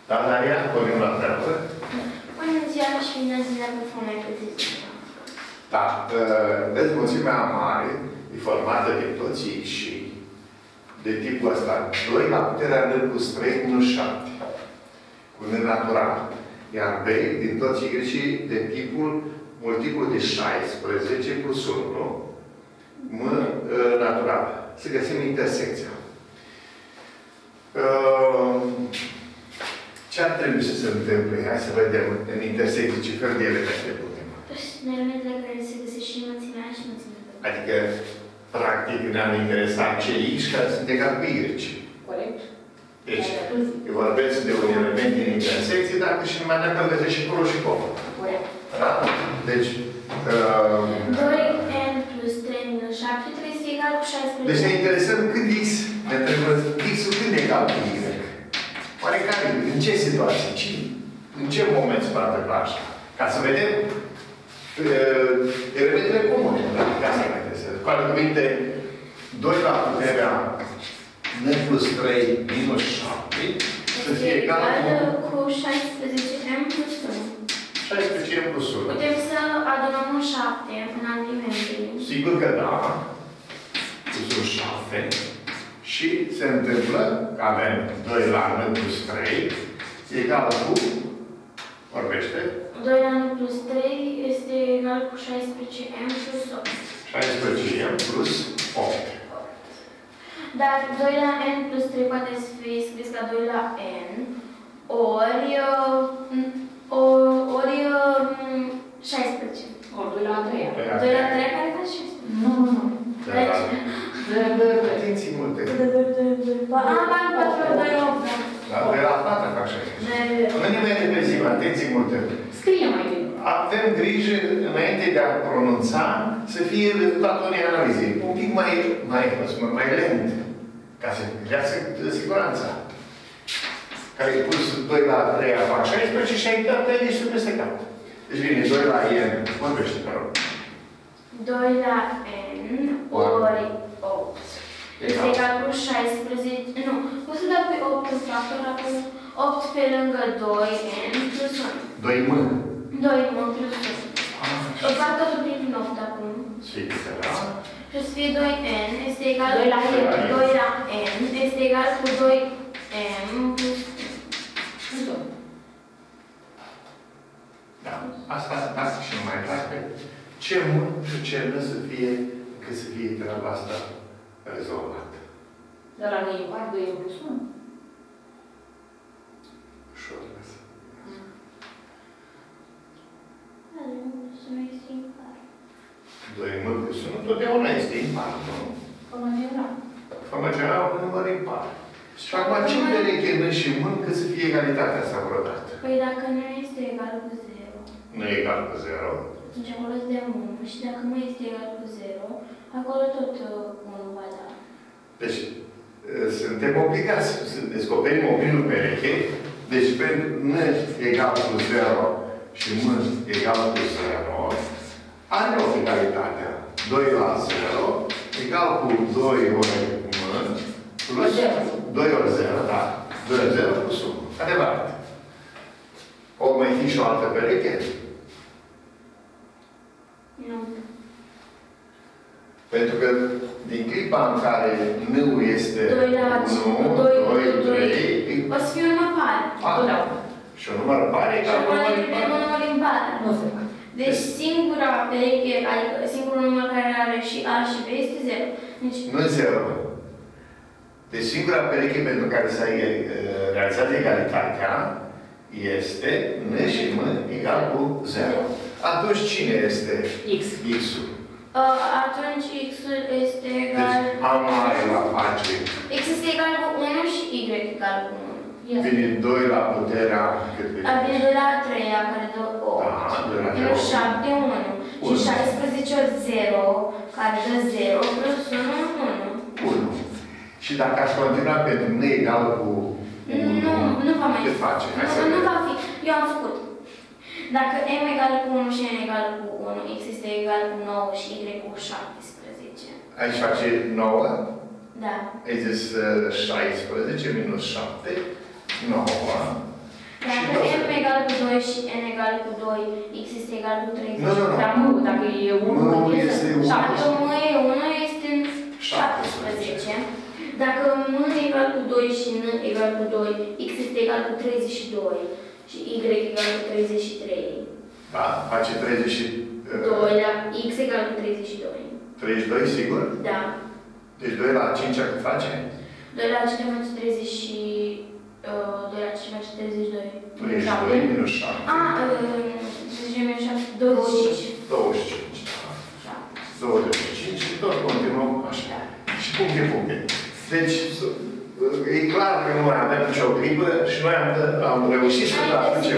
Da, Daria, pornim la treabă. Bună ziua și bine ați venit pe foame pe zi. Da, dezmulțimea mare e formată din toți și de tipul ăsta. 2 la puterea n plus 3 minus 7. Cu n natural. Iar B din toți y de tipul multiplu de 16 plus 1. M natural. Să găsim intersecția. Ce ar trebui să se întâmple? Hai să vedem în intersecție ce fel de elemente putem. Elementele care se găsesc și înălțimea și înălțimea. Adică, practic, ne-am interesat ce x care sunt egal cu y. Corect. Deci, vorbesc de un element din intersecție, dacă și numai dacă îl găsești și acolo și acolo. Corect. Da? Deci... 2n plus 3 minus 7 trebuie să fie egal cu 16. Deci ne interesăm cât x, ne întrebăm x-ul când e egal cu y. Oare care? În ce situație? În ce moment se va întâmpla așa? Ca să vedem elementele comune. Ca să ne intereseze. Cu alte cuvinte, 2 la puterea n plus 3 minus 7 să fie egal cu 16m plus 1. 16m plus 1. Putem să adunăm un 7 în alimente. Sigur că da. Plus un 7. Și se întâmplă că avem 2 la n plus 3 egal cu... Vorbește. 2 la n plus 3 este egal cu 16m plus 8. 16m plus 8. Dar 2 la n plus 3 poate să fie scris ca 2 la n ori 16. Ori 2 la 3. 2 la 3 care face 16? Nu. Atenții multe. Am 4 la 2 8. Da, 2 la 4 fac 16. Nu nimeni repreziv, atenții multe. Scrie mai bine. Avem grijă, înainte de a pronunța, să fie rezultatul unei analize. Un pic mai lent, ca să creească siguranța. Care e pus 2 la 3 fac 16 și ai dat 3 și peste cap. Deci vine 2 la n, vorbește, te rog. 2 la n ori 8. Este egal cu 16. Nu, pot să dau pe 8 în factor, acum 8 pe lângă 2n plus 1. 2m. 2m plus 1. Îl fac totul prin 8 acum. Sigur că da. Și o să fie 2n este egal 2 la cu 2 la n este egal cu 2m plus 1. Da. Asta și mai departe. Ce mult și ce nu să fie, cât să fie treaba asta rezolvată. Dar la noi impar 2 plus 1. Ușor asta. 2m plus 1 totdeauna este impar, nu? Forma generală. Forma generală un număr impar. Și acum ce pereche n și m cât să fie egalitatea asta vreodată? Păi dacă nu este egal cu 0. Nu e egal cu 0. Atunci acolo îți dăm 1 și dacă nu este egal cu 0, acolo tot 1 va da. Deci, suntem obligați să descoperim o primă pereche. Deci, pentru n egal cu 0 și m egal cu 0, are o egalitatea. 2 la 0 egal cu 2 ori m plus 2 ori 0, da. 2 ori 0 plus 1. Adevărat. O mai fi și o altă pereche? Nu. Pentru că din clipa în care n-ul este 2 la 1, 2, 3, o să fie un număr par. și un număr par Și egal cu acolo număr trebuie par. un număr impar. Nu se poate. Deci singura pereche, adică singurul număr care are și A și B este 0. Deci, Nu 0. Deci singura pereche pentru care s-a realizat egalitatea este n și m egal cu 0. Atunci cine este X. x-ul? atunci x-ul este egal... Deci A mare la face. X este egal cu 1 și y egal cu 1. Vine 2 la puterea cât vine? Vine 2 la 3, care dă 8. Da, 2 la 3. Minus 7, 1. Și 16 ori 0, care dă 0, plus 1, 1. 1. Și dacă aș continua pentru n egal cu 1, nu va mai ce face? Nu va fi. Eu am făcut. Dacă m egal cu 1 și n egal cu 1, x este egal cu 9 și y cu 17. Aici face 9. Da. Ai zis 16 minus 7. 9. Dacă m egal cu 2 și n egal cu 2, x este egal cu 30. Nu. Dar nu, dacă e 1, este 1. Dacă m e 1, este 17. Dacă m egal cu 2 și n egal cu 2, x este egal cu 32 și y egal cu 33. Da, face 2 la x egal cu 32. 32, sigur? Da. Deci 2 la 5 cât face? 2 la 5 face 30 și 2 la 5 face 32. 32 minus 7. 30 minus 7, 25. 25. Da. 25 și tot continuăm așa. Și puncte. Deci, e clar că nu mai avem nicio clipă și noi am reușit să traducem.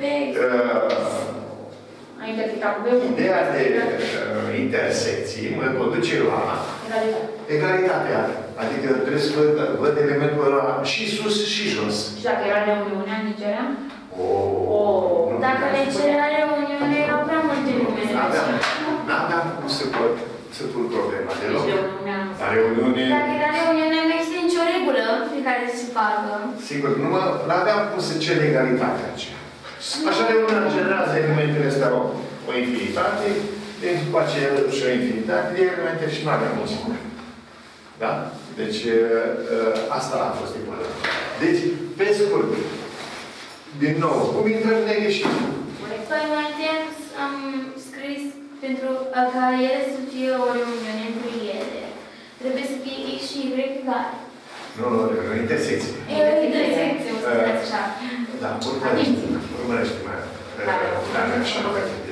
Ideea de intersecții mă conduce la egalitatea. Adică trebuie să văd elementul ăla și sus și jos. Și dacă era reuniunea, nici era? Dacă le cerea reuniune, erau prea multe numele. N-aveam cum să pun problema deloc. La reuniune... Dacă era reuniune, nu există nicio regulă pe care să se facă. Sigur, n-aveam cum să cer egalitatea aceea. Așa reuniunea generează elementele astea o infinitate, deci după aceea și o infinitate de elemente și nu aveam mulțime. Da? Deci, asta a fost important. Deci, pe scurt, din nou, cum intrăm negreșit? Păi mai întâi am scris pentru ca ele să fie o reuniune între ele. Trebuie să fie x și y egale. Nu, o intersecție. E o intersecție, o spuneți așa. Da, urmărește mai așa.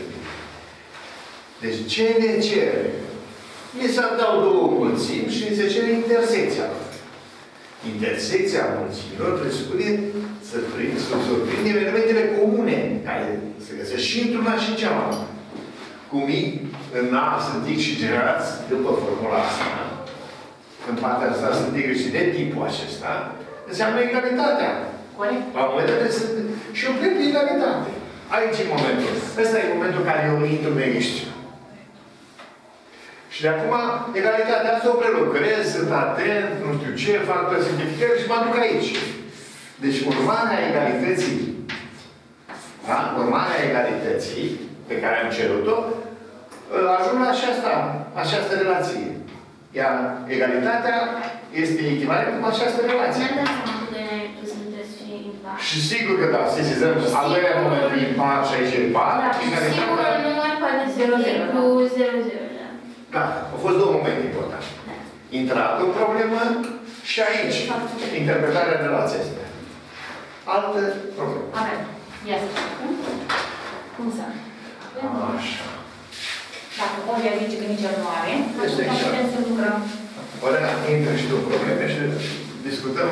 Deci, ce ne cere? Mi se dau două mulțimi și mi se cere intersecția. Intersecția mulțimilor presupune să surprindem elementele comune care se găsesc și într-una și în cealaltă. Cum în A sunt x și generați după formula asta. În partea asta sunt y și de tipul acesta. Înseamnă egalitatea. Corect. La momentele sunt... Și eu plec de egalitate. Aici e momentul. Ăsta e momentul în care eu intru negreșit. Și de acum, egalitatea asta o prelucrez, sunt atent, nu știu ce, fac simplificări și mă duc aici. Deci urmarea egalității, da? Urmarea egalității pe care am cerut-o, ajung la această relație. Iar egalitatea este echivalentă cu această relație. Mi-am dat seama că 2 nu trebuie să fie impar. Și sigur că da, sesizăm al doilea moment impar și aici impar. Da, și sigur că nu mai poate să fie cu 0,0. Da, au fost două momente importante. Intrat în problemă și aici, interpretarea relației astea. Altă problemă. Avem. Ia să facem. Cum să? Așa. Dacă Olga zice că nici el nu are, atunci putem să lucrăm. Olga, intră și tu probleme și discutăm.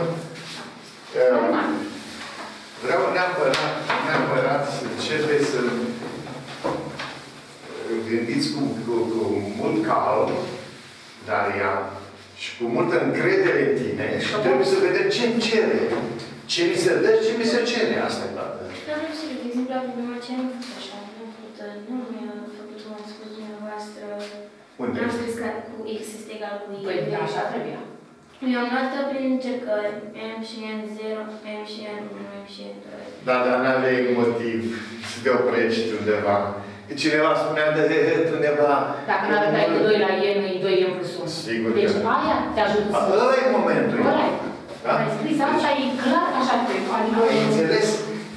Vreau neapărat să începeți să gândiți cu mult calm, Daria, și cu multă încredere în tine și trebuie să vedem ce-mi cere. Ce mi se dă și ce mi se cere. Asta e toată. Dar nu știu, de exemplu, la problema ce am făcut așa, nu mi-a făcut un spus dumneavoastră. Unde? Am scris că cu x este egal cu y. Păi, așa trebuia. Eu am luat prin încercări, m și n0, m și n1, m și n2. Da, dar n-aveai motiv să te oprești undeva. Cineva spunea de undeva... Dacă nu aveai cu 2 la e, nu e 2 e plus 1. Sigur că... Deci aia te ajută să... Ăla e momentul. Ăla e. Da? Ai scris asta, e clar că așa trebuie. Adică... Ai înțeles?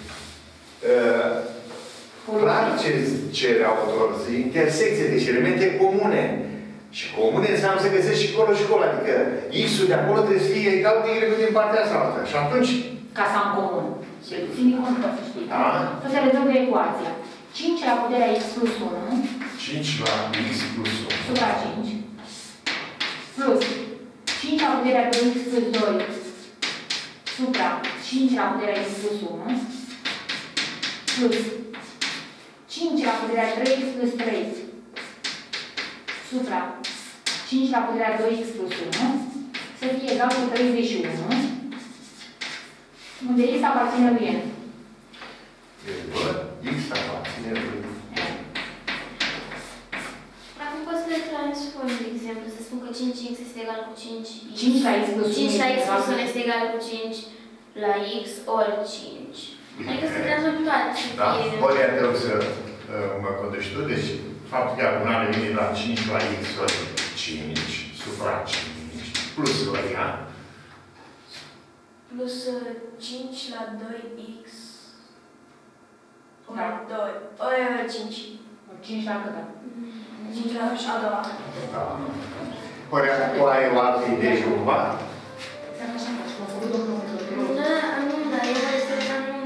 Clar ce cere autor, intersecție, deci elemente comune. Și comune înseamnă să găsești și acolo și acolo. Adică x-ul de acolo trebuie să fie egal cu y din partea asta altă. Și atunci... Ca să am comun. Ține cont, să știi. Da? Să se rezolvă ecuația. 5 la puterea x plus 1. 5 la x plus 1. Supra 5. Plus 5 la puterea 2x plus 2. Supra 5 la puterea x plus 1. Plus 5 la puterea 3x plus 3. Supra 5 la puterea 2x plus 1. Să fie egal cu 31. Unde x aparține lui n. X aparține lui n. Acum pot să le transform, de exemplu, să spun că 5x este egal cu 5. 5 la x plus 1 5 la x plus 1 este egal cu 5 la x ori 5. Adică să creăm toate să Da, fie... ori te rog să mă contești tu, deci faptul că adunare vine la 5 la x ori 5, supra 5, plus ori A. Plus 5 la 2x Da. ori 2, ori 5. 5 la cât? 5 la a doua. Da. Ori tu ai o altă idee cumva? Exact așa faci, m-a făcut domnul Mătătorul. Nu, dar eu mă refer la nu.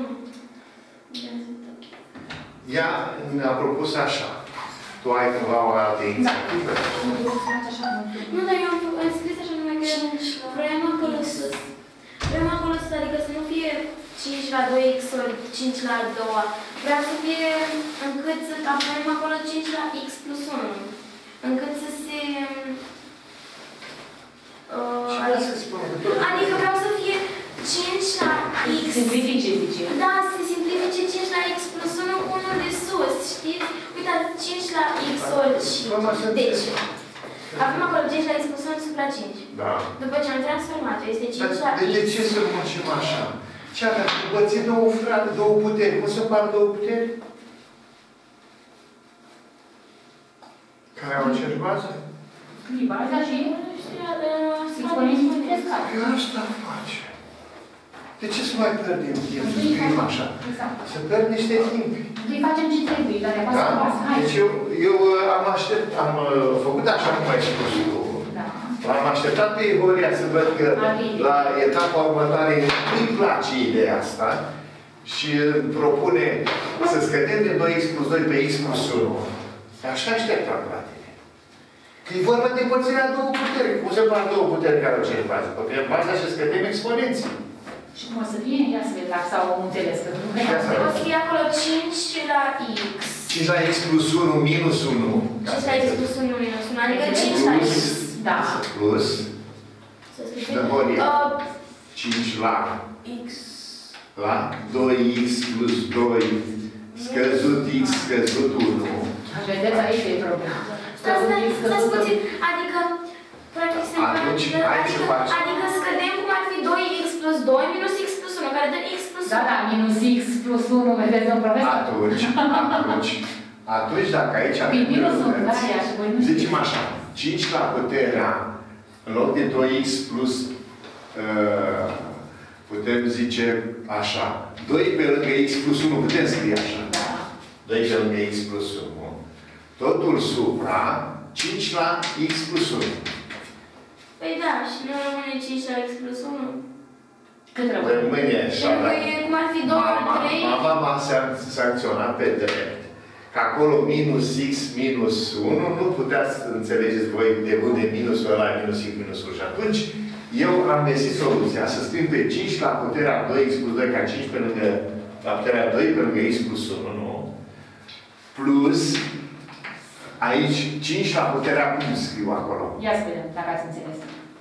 Ea ne-a propus așa. Tu ai cumva o altă inițiativă? Nu, dar eu am scris așa numai că vrem acolo sus. Vrem acolo sus, adică să nu fie 5 la 2x ori 5 la a doua. Vreau să fie încât să avem acolo 5 la x plus 1. Încât să se... adică vreau să fie 5 la x... Simplifice, zice. Da, să se simplifice 5 la x plus 1, unul de sus, știți? Uitați, 5 la x ori 5. Deci, avem acolo 5 la x plus 1 supra 5. Da. După ce am transformat-o, este 5 la x. De ce să muncim așa? Ce avem? Împărțim două frate, două puteri. Cum se împart două puteri? Care au aceeași bază? Baza și exponenții crescare. Eu asta face. De ce să mai pierdem timp? Să scriem așa. Să pierd niște timp. Îi facem ce trebuie, dar e Da? pasă. Deci eu am făcut așa cum ai spus tu. L-am așteptat pe Ivoria să văd că la etapa următoare nu-i place ideea asta și propune să scădem de 2x plus 2 pe x plus 1. Așa așteptam la tine. Că e vorba de împărțirea două puteri. Cum se fac două puteri care au ce bază? Pe baza și scădem exponenții. Și cum o să fie? Ia să vedem, sau am înțeles că nu O să fie acolo 5 la x. 5 la x plus 1 minus 1. 5 la x plus 1 minus 1, adică 5 la x. Da. Plus. Să scrie. Dă Horia. 5 la x. La 2x plus 2 scăzut x scăzut 1. Vedeți, aici e problema. Stați puțin, adică practic se Atunci, hai să facem. adică scădem cum ar fi 2x plus 2 minus x plus 1, care dă x plus 1. Da, da, minus x plus 1, vedeți în problema? Atunci dacă aici avem minus 1, da, ia și voi nu zicem așa, 5 la puterea, în loc de 2x plus, putem zice așa, 2 pe lângă x plus 1, putem scrie așa. 2 pe lângă x plus 1. Totul supra 5 la x plus 1. Păi da, și nu rămâne 5 la x plus 1. Cât rămâne? Rămâne așa. Pentru că e cum ar fi 2 ori 3. Mama m-a sancționat pe drept. Că acolo minus x minus 1 nu puteați să înțelegeți voi de unde minusul ăla minus x minusul. Și atunci eu am găsit soluția să scriu pe 5 la puterea 2x plus 2 ca 5 pe lângă la puterea 2 pe lângă x plus 1, nu? Plus aici 5 la puterea cum scriu acolo? Ia să vedem, dacă ați înțeles.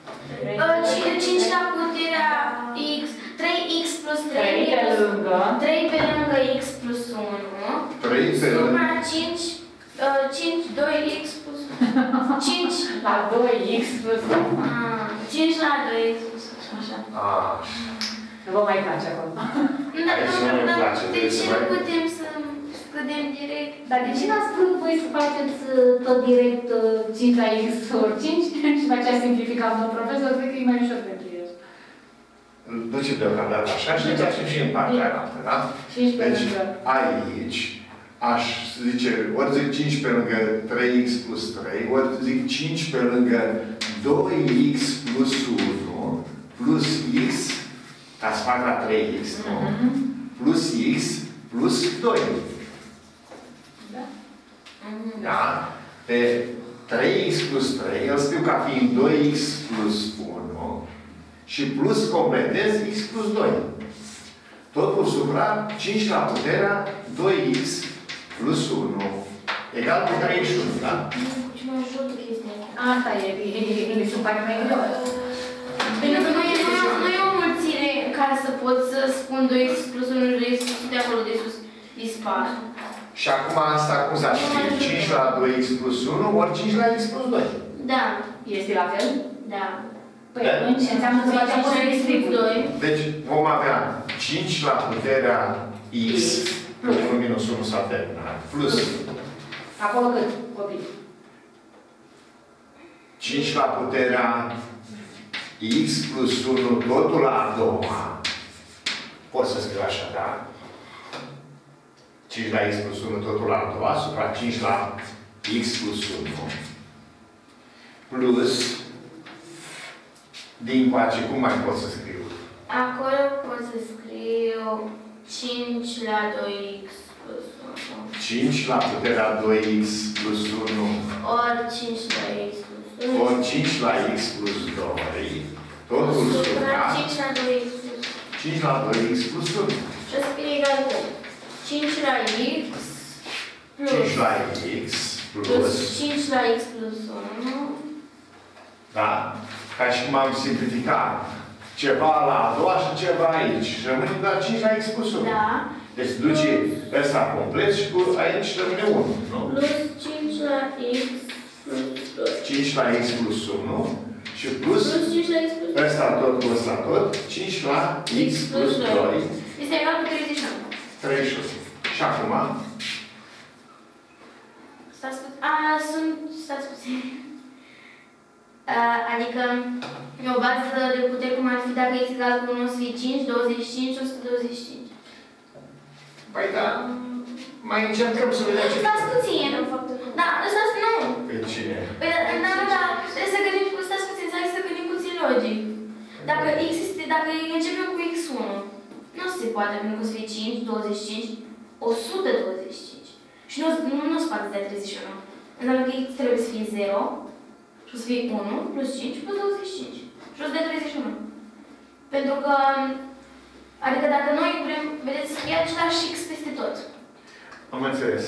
5 la puterea x, 3x plus 3 3 pe lângă 3 pe lângă x plus 1 3 pe lângă supra 5, 2x plus 5 la 2x plus 1. 5 la 2x plus 1, așa. Nu vă mai place acolo. Dar de ce nu putem să scădem direct? Dar de ce n-ați vrut voi să faceți tot direct 5 la x ori 5 și după aceea simplificam domnul profesor? Cred că e mai ușor pentru el. Duce deocamdată așa și deci facem și în partea altă, da? 5 pe Deci lângă. aici aș zice, ori zic 5 pe lângă 3x plus 3, ori zic 5 pe lângă 2x plus 1 plus x, ca să fac la 3x, nu? Plus x plus 2. Da? Da? Pe 3x plus 3, eu scriu ca fiind 2x plus 1 și plus completez x plus 2. Totul supra 5 la puterea 2x plus 1 egal cu 31, da? Ce mai ușor de chestia asta. Asta e, mi se pare mai greu. Pentru că nu e o mulțire în care să pot să spun 2x plus 1 și 2x plus 1 de acolo de sus dispar. Și acum asta cum s-ar scrie? 5 la 2x plus 1 ori 5 la x plus 2. Da. Este la fel? Da. Păi atunci înseamnă să facem o distribuție. Deci vom avea 5 la puterea x, 1 minus 1 s-a terminat, plus Acolo cât, copii? 5 la puterea x plus 1 totul la a doua. Pot să scriu așa, da? 5 la x plus 1 totul la a doua, supra 5 la x plus 1. Plus, din coace, cum mai pot să scriu? Acolo pot să scriu 5 la 2x plus 1. 5 la puterea 2x plus 1. Ori 5 la x plus 1. Ori 5 la x plus 2. Totul supra 5 la 2x plus 1. 5 la 2x plus 1. Și o să fie egal cu 5 la x plus 5 la x plus 5 la x plus 1. Da? Ca și cum am simplificat ceva la a doua și ceva aici. Și rămâne doar 5 la x plus 1. Da. Deci duce ăsta complet și cu aici rămâne 1. Nu? Plus 5 la x plus 2. 5 la x plus 1 și plus 5 la x plus 2. ăsta tot cu ăsta tot. 5 la x plus 2. Este egal cu 39. 31. Și acum? Stați puțin. Adică o bază de putere cum ar fi dacă x egal cu 1 o să fie 5, 25, 125. Păi da. Mai încercăm să vedem ce... Stați puțin. Da, stați, nu. Pe cine? Păi da, trebuie să gândim, stați puțin, să gândim puțin logic. Dacă x este, dacă începem cu x1, nu se poate, pentru că o să fie 5, 25, 125. Și nu se poate de 31. Înseamnă că x trebuie să fie 0, și o să fie 1 plus 5 plus 25. Și o să dea 31. Pentru că, adică dacă noi vrem, vedeți, e același x peste tot. Am înțeles.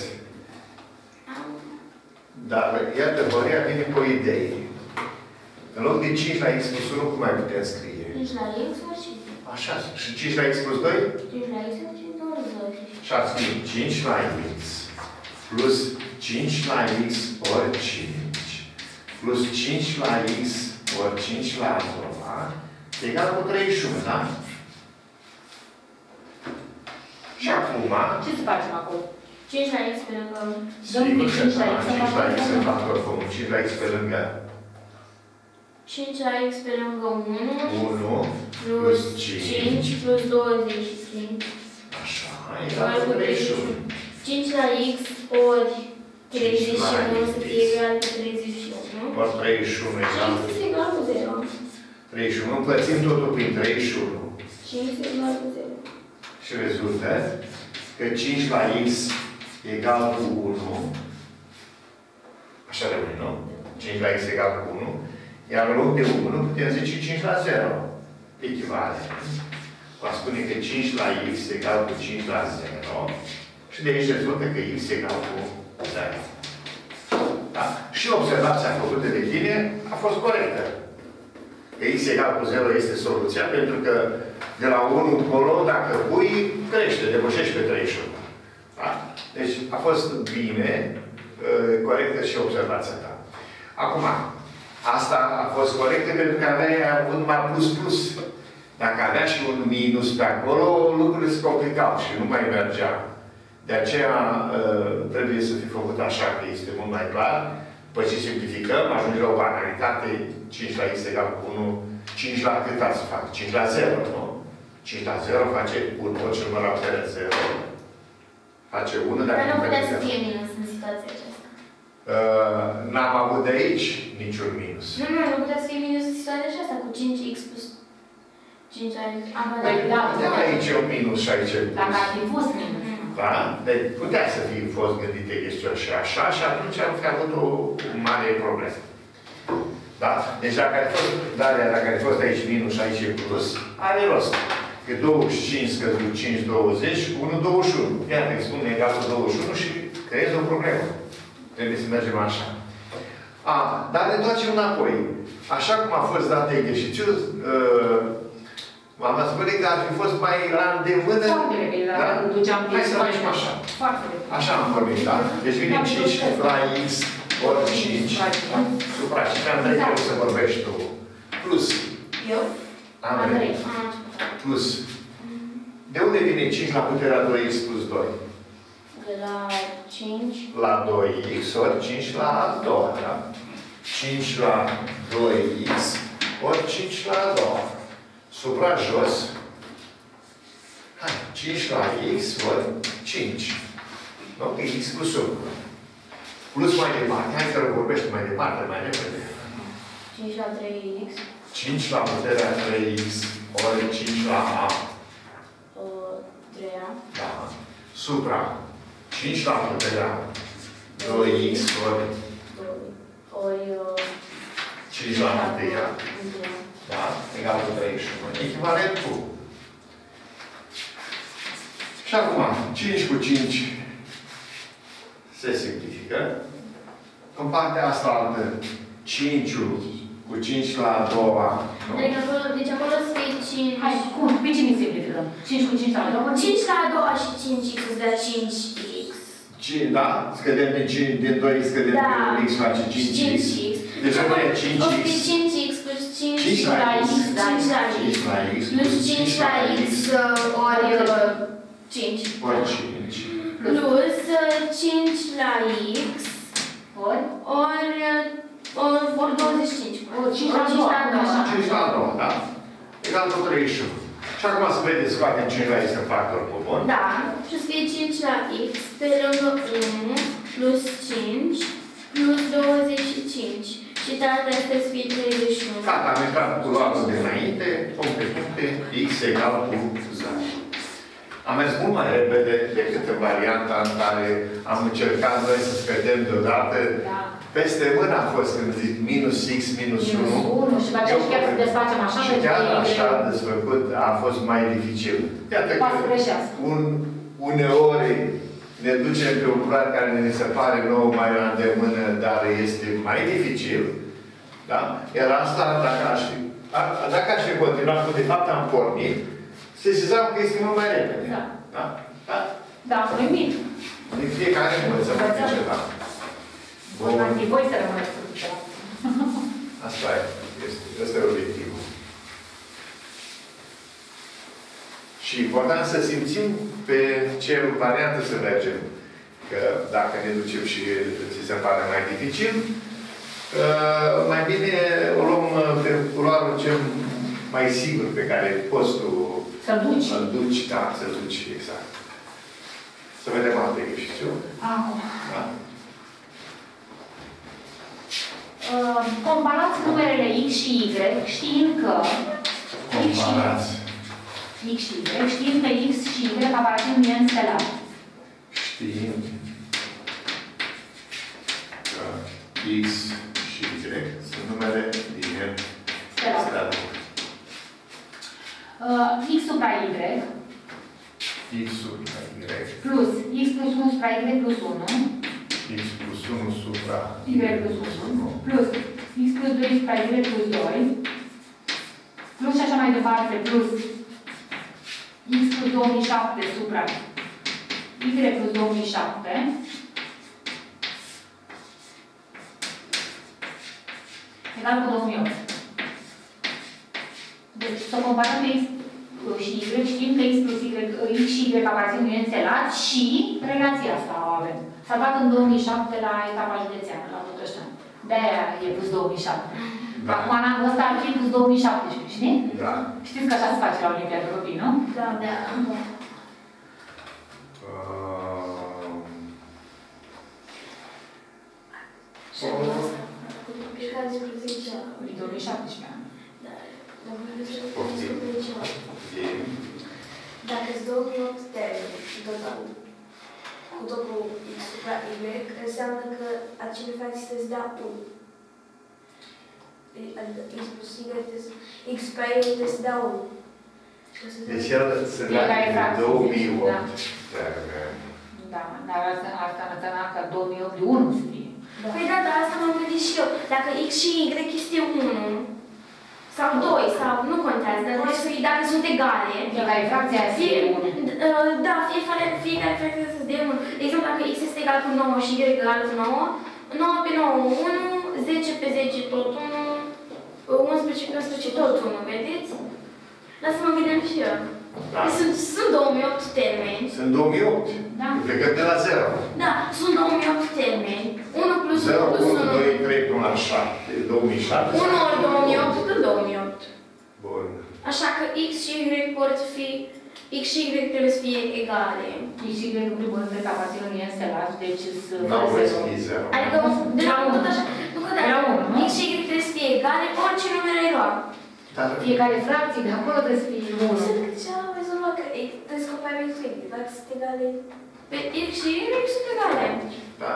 Dar, iată, Horia vine cu o idee. În loc de 5 la x plus 1, cum mai putem scrie? 5 la x ori 5. Așa. Și 5 la x plus 2? 5 la x ori 5 ori 2. Și ați scris 5 la x plus 5 la x ori 5 plus 5 la x ori 5 la a doua egal cu 31, da? Și acum... Ce să facem acolo? 5 la x pe lângă... Sigur că 5 la x în factor comun. 5 la x pe lângă 5 la x pe lângă 1 plus 5 plus 25. Așa, egal cu 31. 5 la x ori 31 să fie egal cu 31. Ori 31 egal cu... 5 este egal cu 0. 31. Împărțim totul prin 31. 5 este egal cu 0. Și rezultă că 5 la x egal cu 1. Așa rămâne, nu? 5 la x egal cu 1. Iar în loc de 1 putem zice 5 la 0. Echivalent. Va spune că 5 la x egal cu 5 la 0. Și de aici rezultă că x egal cu 0. Da? Și observația făcută de tine a fost corectă. Că x egal cu 0 este soluția, pentru că de la 1 încolo, dacă pui, crește, depășești pe 31. Da? Deci a fost bine, corectă și observația ta. Acum, asta a fost corectă pentru că avea un mai plus. Dacă avea și un minus pe acolo, lucrurile se complicau și nu mai mergea. De aceea trebuie să fie făcut așa, că este mult mai clar. După ce simplificăm, ajunge la o banalitate, 5 la x egal cu 1, 5 la cât ar să fac? 5 la 0, nu? 5 la 0 face 1, orice număr la putere 0. Face 1, dacă... Dar nu putea să fie minus în situația aceasta. N-am avut de aici niciun minus. Nu putea să fie minus în situația aceasta, cu 5x plus 5 la x. Păi da, aici e un minus și aici e plus. Dacă ar fi fost minus. Da? Deci putea să fie fost gândite chestiuni și așa, și atunci am fi avut o mare problemă. Da? Deci dacă ar fi fost aici minus și aici e plus, are rost. Că 25 scăzut 5, 20, 1, 21. Iată, îi spun egal cu 21 și creezi o problemă. Trebuie să mergem așa. Dar ne întoarcem înapoi. Așa cum a fost dat exercițiul, m-am spune că ar fi fost mai la îndemână. Da? Hai să facem așa. Așa am vorbit, da? Deci vine 5 la x ori 5. Supra 5. Am să vorbești tu. Plus Eu? Andrei. Plus. De unde vine 5 la puterea 2x plus 2? De la 5. La 2x ori 5 la a doua, da? 5 la 2x ori 5 la a doua. Supra jos. Hai, 5 la x ori 5. Nu? X plus 1. Plus mai departe. Hai să vorbești mai departe, mai repede. 5 la 3x. 5 la puterea 3x ori 5 la a. 3a. Da. Supra 5 la puterea 2x ori 5 la puterea. Da? Egal cu 31. Echivalent cu. Și acum, 5 cu 5 se simplifică. În partea asta altă, 5-ul cu 5 la a doua. Deci acolo să fie 5. Hai, cum? Pe ce ne simplificăm? 5 cu 5 la a doua? 5 la a doua și 5x îți dă 5x. Da? Scădem din 2x, scădem din x, face 5x. Deci rămâne 5x. O să fie 5x plus 5 la x. 5 la x. Plus 5 la x ori 5. Ori 5. Plus 5 la x ori 25. Ori 5 la 2. 5 la 2, da? Egal cu 31. Și acum să vedeți, scoatem 5 la x în factor comun. Da. Și o să fie 5 la x pe lângă 1 plus 5 plus 25. Și data asta să fie 31. Gata, am intrat cu culoarul de înainte, puncte, x egal cu 0. Am mers mult mai repede decât în varianta în care am încercat noi să scădem deodată. Da. Peste mână a fost când zic minus x minus 1. Și după aceea chiar să desfacem așa. Și chiar așa desfăcut a fost mai dificil. Iată că uneori ne ducem pe un curat care ne se pare nou mai la îndemână, dar este mai dificil. Da? Iar asta, dacă aș fi continuat, că de fapt am pornit, sesizam că este mult mai repede. Da. Da? Da? Da, primit. Din fiecare învățăm ceva. Bun. Voi să rămâneți cu ceva. Asta e. Ăsta e obiectivul. Și important să simțim pe ce variantă să mergem. Că dacă ne ducem și ți se pare mai dificil, mai bine o luăm pe culoarul cel mai sigur pe care poți tu să-l duci. Să-l duci, da, să-l duci, exact. Să vedem alt exercițiu. Acum. Da? Comparați numerele x și y, știind că Comparați. X și Y, știind că x și y aparțin unui stelar. Știind că x și y sunt numere din stelar. X supra y X supra y plus x plus 1 supra y plus 1 x plus 1 supra y plus 1 plus x plus 2 supra y plus 2 plus și așa mai departe plus x plus 2007 supra y plus 2007 egal cu 2008. Deci, să comparăm x și y, știm că x plus y și y aparțin unui înțelat și relația asta o avem. S-a dat în 2007 la etapa județeană, la Bătăștean. De-aia e plus 2007. Da. Acum, în anul ăsta ar fi plus 2017, știi? Da. Știți că așa se face la Olimpiadă Copii, nu? Da, da. Și care despre 10 ani. 2017 ani. Dacă îți 2008 termeni total, cu totul x supra y, înseamnă că acele fracții să-ți dea 1. Adică x plus y, x pe y trebuie să dea 1. Deci el se dea 2008 termeni. Da, dar asta înseamnă că 2008 de 1 să fie. Păi da, dar asta m-am gândit și eu. Dacă x și y este 1, sau 2, sau nu contează, dar trebuie să fie, dacă sunt egale. Fiecare fracție ar fi 1. Da, fiecare fracție să dea 1. De exemplu, dacă x este egal cu 9 și y egal cu 9, 9 pe 9, 1, 10 pe 10 tot 1, 11 cu 11 tot 1, vedeți? Lasă-mă vedem și eu. Da. Sunt 2008 termeni. Sunt 2008. Da. Plecăm de la 0. Da, sunt 2008 termeni. 1 plus 0, 1 plus 1, 1. 2, 3 până la 7. 2007. 1 ori 2008 tot 2008. Bun. Așa că x și y pot fi, x și y trebuie să fie egale. Și în primul rând, cred că aparțin unui înstelat, deci să N-au voie să fie 0. Adică, de la tot așa, nu că dacă x și y trebuie să fie egale, orice numer ai luat. Dar fiecare fracție, de acolo trebuie să fie 1. Ce am rezolvat că descoperi x y, dacă sunt egale, pe x și y sunt egale. da.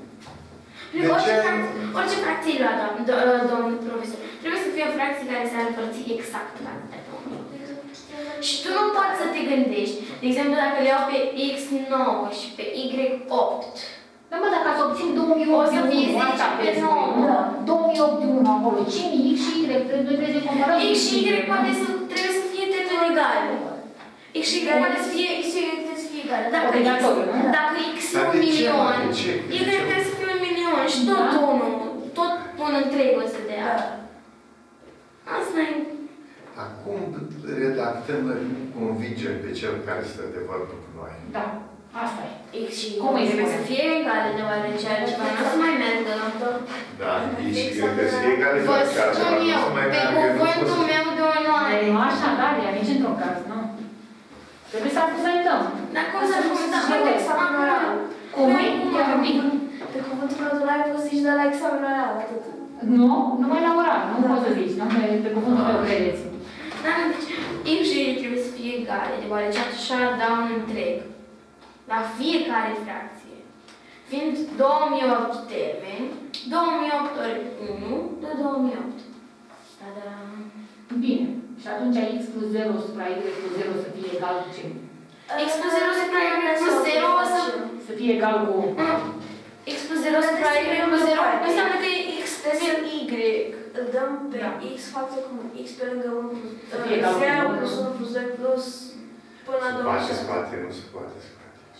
Orice fracție lua, domnul profesor, trebuie să fie o fracție care să împărți exact la și tu nu poți să te gândești. De exemplu, dacă le iau pe x 9 și pe y 8. Da, mă, dacă ați obțin 2008 O să fie 1, 10 asta pe pe 9. 2008 1 acolo, cine x și y, trebuie să comparăm. X și y trebuie să fie totul egale. X și y poate să fie, x și y trebuie să fie egale. Dacă x e un milion, y trebuie să fie un milion și tot unul, tot un întreg o să dea. Asta e. Acum redactăm, nu convingem pe cel care stă de vorbă cu noi. Da, asta e. X și y trebuie să fie egale, deoarece altceva nu o să mai meargă. Da, X și Y trebuie să fie egale, Vă pentru că altceva spun nu eu, se mai pe meargă, nu cuvântul poți să- meu de onoare. Nu așa, da, ea nici într-un caz, nu? Trebuie să argumentăm. Dar cum să argumentăm? Și la examen oral. Cum e? Chiar un pic. Pe cuvântul meu de onoare poți zici de la examen oral, atât. Nu, numai la oral, nu poți să zici, nu? Pe cuvântul meu credeți. Da, deci x și y trebuie să fie egale, deoarece așa dau un întreg. La fiecare fracție. Fiind 2008 termeni, 2008 ori 1 dă 2008. Da. Bine. Și atunci x plus 0 supra y plus 0 să fie egal cu ce? X plus 0 supra y plus 0 o să... Să fie egal cu... X plus 0 supra y plus 0 înseamnă că x trebuie y. Îl dăm pe Da. x facție cum x pe lângă 1 plus fie egal cu 0 unu. plus 1 plus 2 plus până la Se poate 2. spate, nu se poate spate.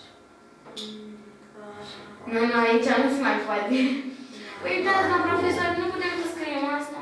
Nu, aici nu se mai poate. Uitați, la profesor, nu putem să scriem asta.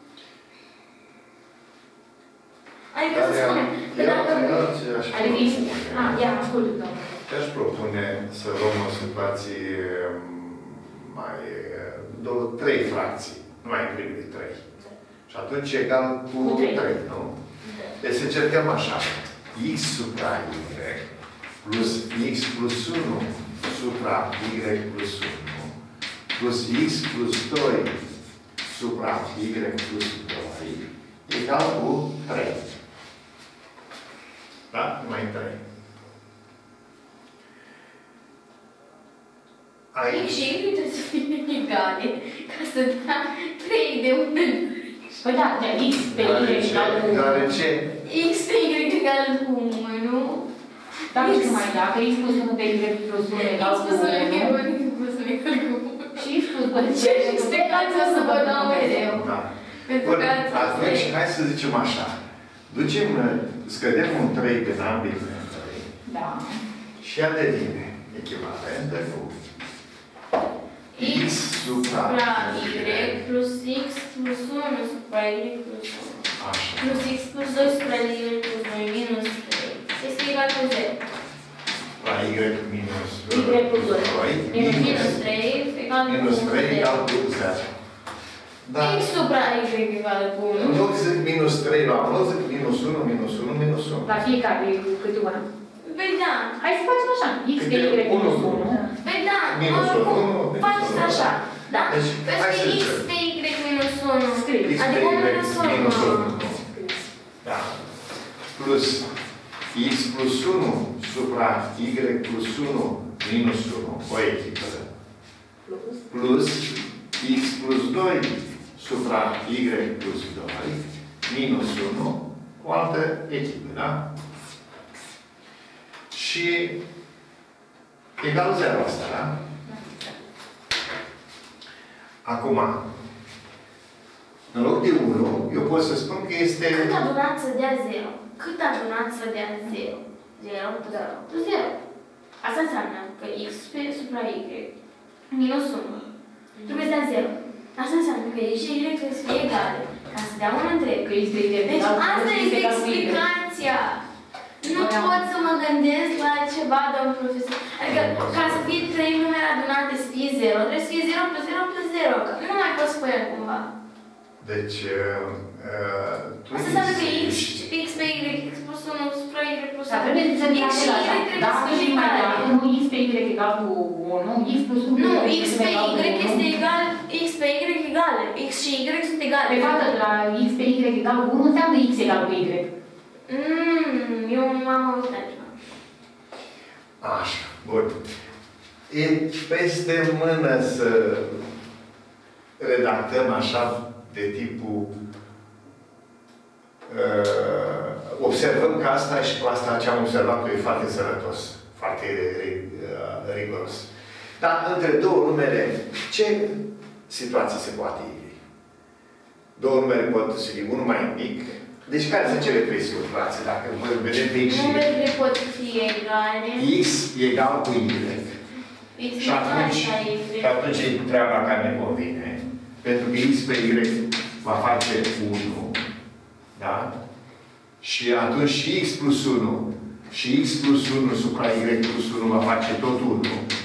Adică să spunem, că dacă... Adică... Ia, ascult, domnule. Te-aș propune să luăm o situație mai... trei fracții, nu mai primit 3. Și atunci egal cu Cu 3, trei. nu? Deci să încercăm așa. X supra Y plus X plus 1 supra Y plus 1 plus X plus 2 supra Y plus 2 egal cu 3. Da? Numai 3. X și y trebuie să fie egale, ca să dea 3 de 1. Păi da, de x pe y egal cu... Deoarece X pe y egal cu 1. Dar nu știu mai dacă x plus 1 pe y plus 1 egal X cu plus 1 egal 1. cu 1 egal cu 1. Și x plus 2. Ce explicați o să vă dau mereu? da. Pentru Bun, că ați atunci, hai să zicem așa. Ducem, scădem un 3 din ambii membri Da. și ea devine echivalentă cu X supra y plus x plus 1 supra y plus 1. Așa. Plus x plus 2 supra y plus 2 minus 3. Este egal cu 0. La y minus Y plus 2. Minus 3 egal cu 1. minus 3 egal cu 0. Da. X supra y egal cu 1. În loc să zic minus 3 la mod, zic minus 1, minus 1, minus 1. La fiecare câte una. Păi da. Hai să facem așa. X pe y minus 1. Păi da. Minus 1, oricum, 1, faceți așa. Da? Deci, hai să Păi x zicem. pe y minus 1. Scrie. X pe Adică y minus 1. minus 1. Da. Plus x plus 1 supra y plus 1 minus 1, o echipă. Plus x plus 2 supra y plus 2 minus 1, o altă echipă, da? Și egal 0 asta, da? Acum, în loc de 1, eu pot să spun că este... Cât adunat să dea 0? Cât adunat să dea 0? 0 plus 0. Asta înseamnă că x pe supra y minus 1 trebuie să dea 0. Asta înseamnă că X și Y trebuie să fie egale. Ca să dea un întreg. Că este egal. Deci asta este explicația. Nu pot să mă gândesc la ceva, domnul profesor. Adică, ca să fie 3 numere adunate să fie 0, trebuie să fie 0 plus 0 plus 0. Că nu mai pot spune cumva. Deci, Asta înseamnă că X pe Y, X plus 1 supra Y plus 1. Dar trebuie să X și Y trebuie dacă să fie și mai egale. nu X pe Y egal cu 1, X plus 1 Nu, X pe Y este egal, X pe Y egale. X și Y sunt egale. Pe față, la X pe Y egal cu 1 înseamnă X egal cu Y. Eu m-am auzit așa. Așa, bun. E peste mână să redactăm așa de tipul observăm că asta și cu asta ce am observat că e foarte sănătos, foarte riguros. Dar între două numere, ce situații se poate iei? Două numere pot să fie unul mai mic. Deci care sunt cele trei situații? Dacă vedem pe X și Y. Numerele pot fi egale. X egal cu Y. X Și atunci e treaba care ne convine. Pentru că X pe Y va face 1. Da? Și atunci și X plus 1 și X plus 1 supra Y plus 1 va face tot 1.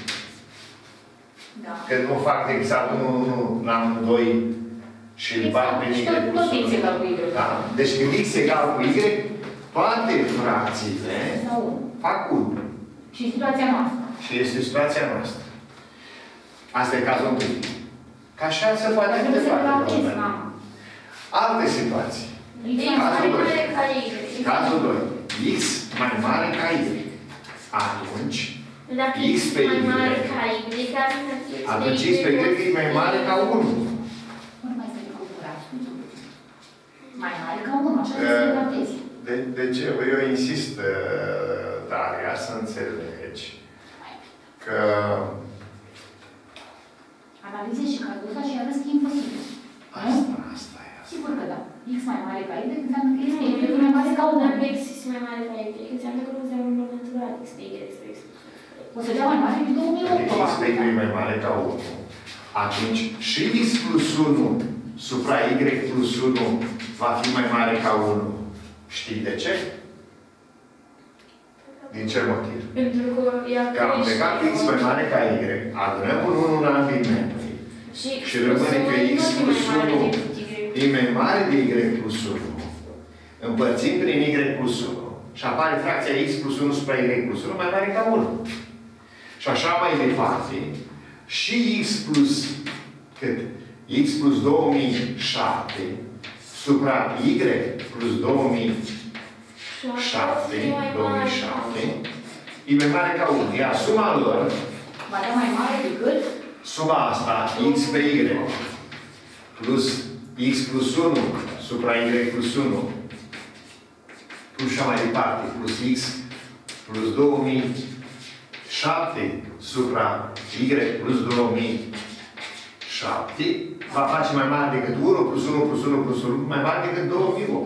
Da. Că nu fac exact 1 la amândoi și îl bag pe Y plus 1. Da? Deci când X egal cu Y, toate fracțiile fac 1. Și situația noastră. Și este situația noastră. Asta e cazul întâi. Ca așa se poate întâmpla. Alte situații. Cazul 2. X mai mare ca Y. Atunci, dacă X pe Y. mai mare ca Y, Atunci X pe Y e mai mare ca 1. Nu mai să mai mare ca 1, așa se notezi. De ce? Eu insist, Daria, să înțelegi că analizezi și calculezi și arăți că e imposibil. Asta e. Sigur că da. X mai mare ca Y înseamnă că este Y mai mare ca 1. Dacă X este mai mare ca Y, înseamnă că nu înseamnă un număr natural. X pe Y spre X. O să dea mai mare de 2008. X pe Y e mai mare ca 1. Atunci și X plus 1 supra Y plus 1 va fi mai mare ca 1. Știi de ce? Din ce motiv? Pentru că ea Că am plecat X mai mare ca Y, adunăm un 1 în ambii membri și rămâne că X plus 1 e mai mare de Y plus 1. Împărțim prin Y plus 1 și apare fracția X plus 1 supra Y plus 1 mai mare ca 1. Și așa mai departe, și X plus cât? X plus 2007 supra Y plus 2007 e mai mare ca 1. Iar suma lor, Va da mai mare decât suma asta, X pe Y plus X plus 1 supra Y plus 1 plus și mai departe, plus X plus 2007 supra Y plus 2007 va face mai mare decât 1 plus 1 plus 1 plus 1 mai mare decât 2008.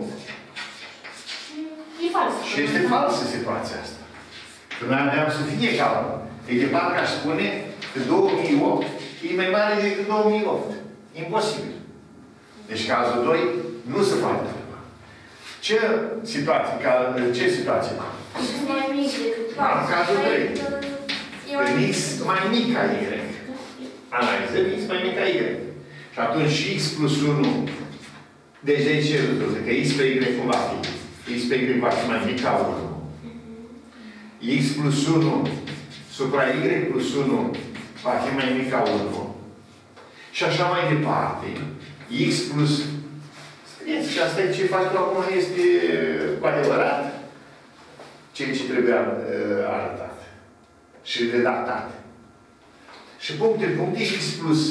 e fals. Și este falsă situația asta. Că noi aveam să fie egal. E de parcă aș spune că 2008 e mai mare decât 2008. Imposibil. Deci cazul 2 nu se poate întâmpla. Ce situație? Ce situație? mai mic decât Cazul 3. Când X mai mic ca Y. Analizăm X mai mic ca Y. Și atunci X plus 1. Deci de ce rezultă? Că X pe Y cum va fi? X pe Y va fi mai mic ca 1. X plus 1 supra Y plus 1 va fi mai mic ca 1. Și așa mai departe. X plus... Scrieți și asta e ce faci tu acum este cu adevărat ceea ce trebuie arătat și redactat. Și puncte X plus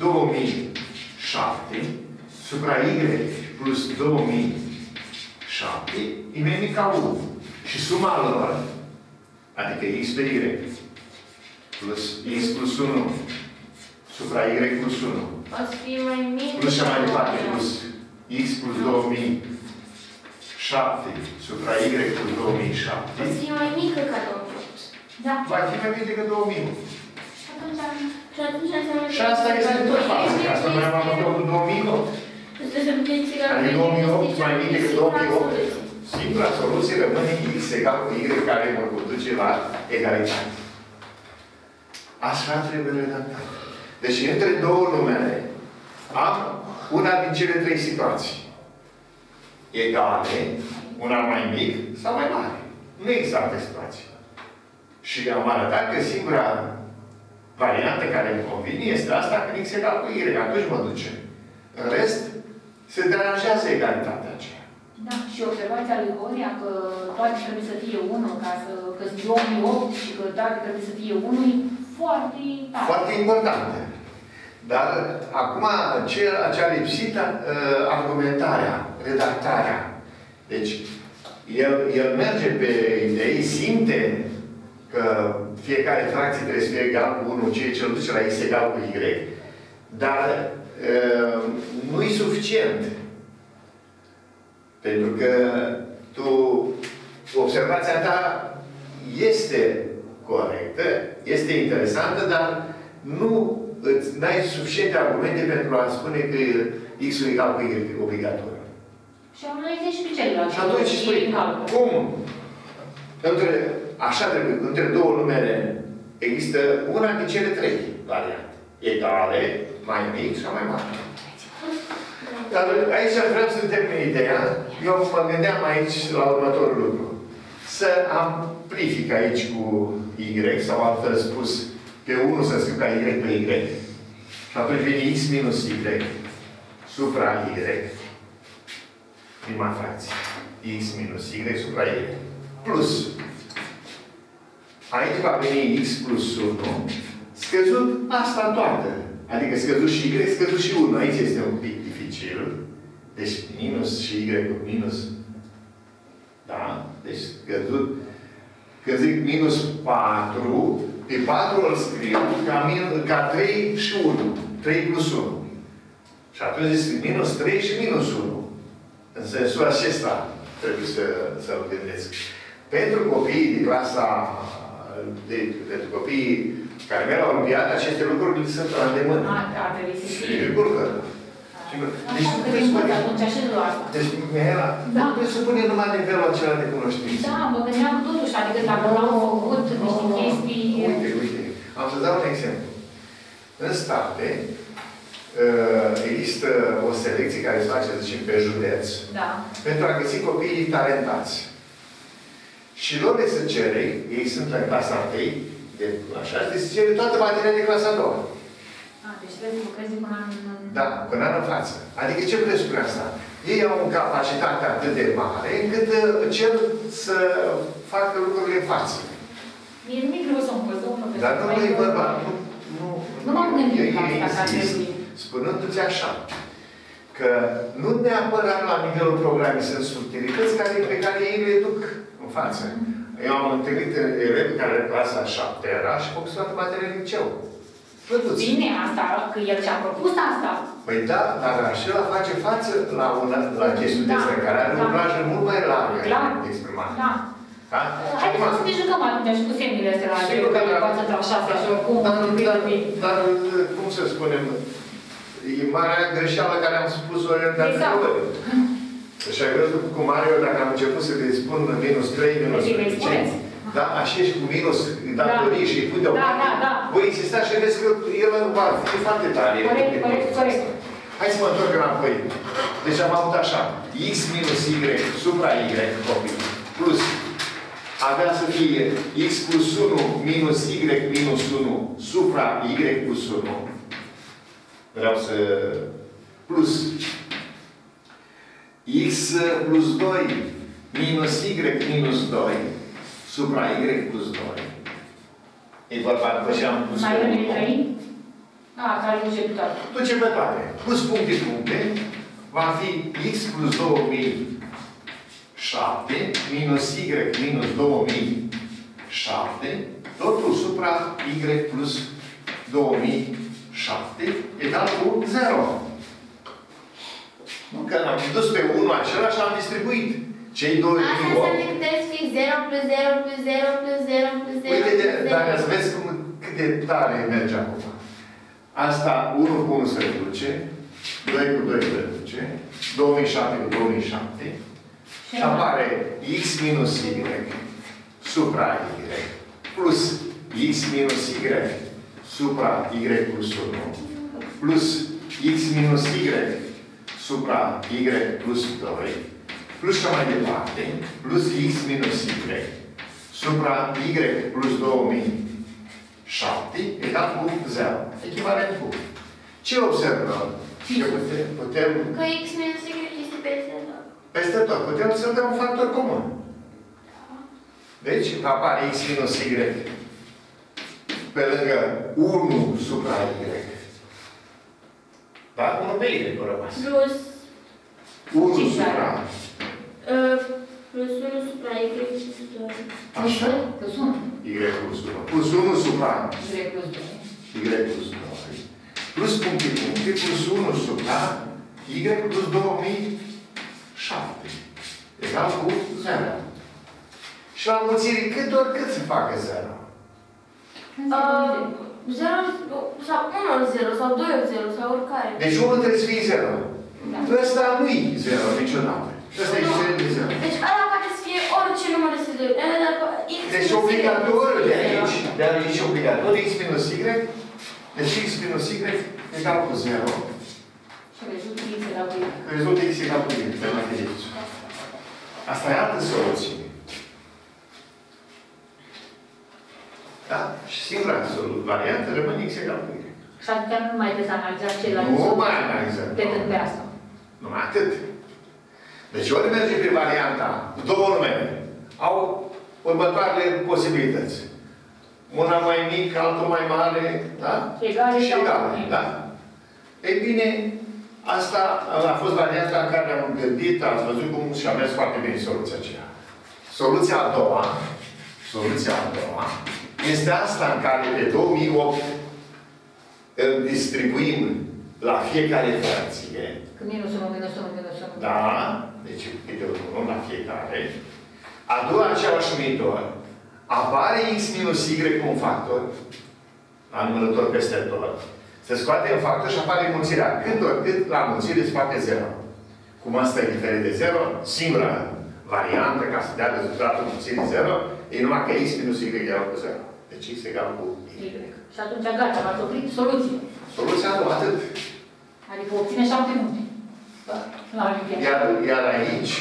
2007 supra Y plus 2007 e mai mic ca 1. Și suma lor, adică X pe Y plus X plus 1 supra Y plus 1 o să fie mai mic. plus și mai departe plus X plus 2007 supra Y plus 2007 O să fie mai mică ca 2008. Da. va fi mai mic decât 2008. atunci înseamnă că... Și asta e exact în față. Asta noi am avut în 2008. Adică 2008 mai mic decât 2008. Singura soluție rămâne X egal cu Y care mă conduce la egalitate. Așa trebuie redactat. Deci între două numere am una din cele trei situații. Egale, una mai mic sau mai mare. Nu există alte situații. Și am arătat că singura variantă care îmi convine este asta, că X egal cu Y. Atunci mă duce. În rest, se deranjează egalitatea aceea. Da, și observația lui Horia că toate trebuie să fie 1, ca să, că 2008 și că toate trebuie să fie 1, e foarte tare. Foarte importantă. Dar acum ce a lipsit argumentarea, redactarea. Deci, el merge pe idei, simte că fiecare fracție trebuie să fie egal cu 1, ceea ce îl duce la X egal cu Y. Dar nu e suficient. Pentru că observația ta este corectă, este interesantă, dar nu ai suficiente argumente pentru a spune că X-ul egal cu Y obligatoriu. Și am analizat și pe celălalt. Și atunci spui, cum? Așa trebuie, între două numere există una din cele trei variante. Egale, mai mic sau mai mare. Dar aici vreau să termin ideea. Eu mă gândeam aici la următorul lucru. Să amplific aici cu Y, sau altfel spus, pe 1 să scriu ca Y pe Y. Și atunci vine X minus Y supra Y. Prima fracție. X minus Y supra Y. Plus. Aici va veni X plus 1. Scăzut asta toată. Adică scăzut și Y, scăzut și 1. Aici este un pic dificil. Deci minus și Y cu minus. Da? Deci scăzut. Că zic minus 4, pe 4 îl scriu ca 3 și 1. 3 plus 1. Și atunci zic minus 3 și minus 1. În sensul acesta trebuie să-l gândesc. Pentru copiii de clasa, pentru copiii care merg la Olimpiadă, aceste lucruri sunt la îndemână. Ar trebui să fie. Sigur că. Așa că te învăț atunci așa de asta. Deci, Mihaela, trebuie să punem numai nivelul acela de cunoștință. Da, mă gândeam totuși, adică dacă l-am făcut niște chestii... Uite. Am să dau un exemplu. În state, există o selecție care se face, zicem, pe județ. Da. Pentru a găsi copiii talentați. Și lor le se cere, ei sunt la clasa 1, așa, le se cere toată materia de clasa 2. Deci trebuie să lucrezi până în... Da, până în față. Adică ce presupune asta? Ei au o capacitate atât de mare, încât cer să facă lucrurile în față. Mie nu-mi greu să învăț, domnul profesor. Dar nu e vorba, nu m-am gândit la asta ca trebuie. Spunându-ți așa, că nu neapărat la nivelul programului sunt subtilități pe care ei le duc în față. Eu am întâlnit elevi care în clasa 7 era și făcut toată materia în liceu. Plătuți. Bine, asta, că el și-a propus asta. Păi da, dar acela face față la chestiunea asta, care are o plajă mult mai largă de exprimare. Da. Da? Haideți să ne jucăm atunci și cu semnele astea la greu, că le poate între 6 și oricum. Dar, cum să spunem, e marea greșeală care am spus-o de exact. Și ai văzut cu Mario, dacă am început să le spun minus 3, minus 5. Da, așa și cu minus datorii și îi pui deoparte. Da. Voi insista și vezi că el va fi foarte tare. Corect. Hai să mă întorc înapoi. Deci am avut așa. X minus Y supra Y, copii. Plus. Avea să fie X plus 1 minus Y minus 1 supra Y plus 1. Vreau să... Plus. X plus 2 minus Y minus 2 supra Y plus 2. E vorba după ce am pus mai rămâne 3? Care duce pe toate. Duce pe toate. Plus puncte, va fi X plus 2007 minus Y minus 2007 totul supra Y plus 2007 egal cu 0. Nu că am dus pe 1 acela și am distribuit. Cei 2 Asta înseamnă că trebuie să fie 0 plus 0 plus 0 plus 0 plus 0 Uite, plus 0. dacă să vezi cât de tare merge acum. Asta 1 cu 1 se reduce, 2 cu 2 se reduce, 2007 cu 2007 și apare x minus y supra y plus x minus y supra y plus 1 plus x minus y supra y plus 2 plus și mai departe plus x minus y supra y plus 2007 egal cu 0. Echivalent cu. Ce observăm? Că putem... Că x minus y este peste tot. Peste tot. Putem să dăm un factor comun. Deci, apare x minus y pe lângă 1 supra y. Da? 1 pe y nu rămas. Plus... 1 supra... Plus 1 supra y plus 2. Așa? Plus 1. Y plus 1. Plus 1 supra... Y plus 2. Y plus 2. Plus puncte, plus 1 supra y plus 2007. Egal cu 0. Și la mulțire cât ori cât se facă 0? 0 sau 1 ori 0 sau 2 ori 0 sau oricare. Deci 1 trebuie să fie 0. Da. Ăsta nu-i 0 niciodată. Ăsta e 0 de 0. Deci ăla poate să fie orice număr de seduri. Deci obligatoriu de aici, obligatoriu, x minus y, deci x minus y egal cu 0. Și rezultă x egal cu y. Rezultă x egal cu y, pe matematicii. Asta e altă soluție. Da? Și singura variantă rămâne x egal cu y. Și atunci nu mai trebuie să analizați celelalte. Nu mai analizăm. Decât pe asta. Numai atât. Deci ori merge pe varianta, două numere, au următoarele posibilități. Una mai mică, altul mai mare, da? Egale și egale, da? Ei bine, asta a fost varianta în care am gândit, ați văzut cum și-a mers foarte bine soluția aceea. Soluția a doua este asta în care pe 2008 îl distribuim la fiecare fracție. Că minus 1, minus 1, minus 1. Da, deci câte unul la fiecare. Adu același numitor. Apare x minus y cu un factor, la numărător peste tot. Se scoate în factor și apare mulțirea. Cât ori cât la mulțire se face 0. Cum asta e diferit de 0, singura variantă ca să dea rezultatul mulțirii 0, e numai că x minus y egal cu 0. Deci x egal cu y. Și atunci gata, v-ați oprit soluție. Soluția nu, atât. Adică obține 7 puncte. La Olimpiadă. Iar aici,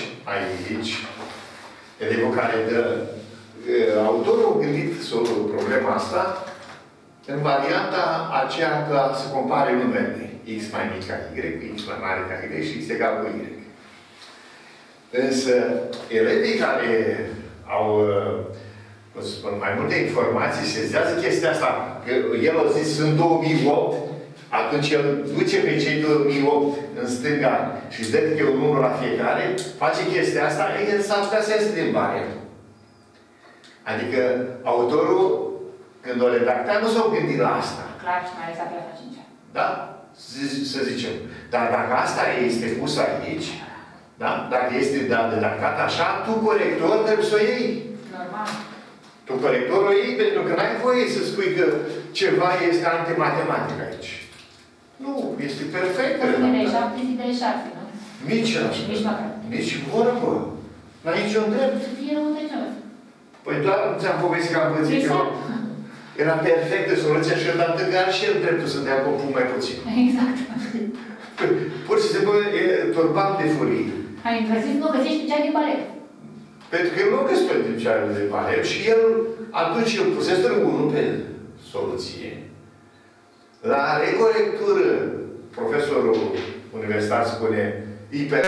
elevul care dă, autorul a gândit problema asta în varianta aceea că se compare numele x mai mic ca y cu x mai mare ca y și x egal cu y. Însă, elevii care au mai multe informații sesizează chestia asta. Că el a zis, sunt 2008, atunci el duce pe cei 2008 în stânga și dă câte un 1 la fiecare, face chestia asta, el s-ar putea să iasă din variant. Adică, autorul, când o redacta, nu s-a gândit la asta. Clar, și mai ales la clasa 5-a. Da? Să zicem. Dar dacă asta este pus aici, da? Dacă este redactat așa, tu, corector, trebuie să o iei. Normal. Tu, corector, o iei, pentru că n-ai voie să spui că ceva este antimatematică aici. Nu, este perfect. Cuvintele 7 zi de 6, nu? Nici așa. Nici măcar. Nici vorbă. La niciun drept. Să fie rău de jos. Păi doar nu ți-am povestit că am pățit că era perfectă soluția și el a întâlnit și el dreptul să dea copul mai puțin. Exact. Pur și simplu e turbam de furie. Ai întrezit, nu găsești cea din balet. Pentru că el nu găsește pe cea de balet și el atunci el pusese unul pe soluție. La recorectură, profesorul universitar spune,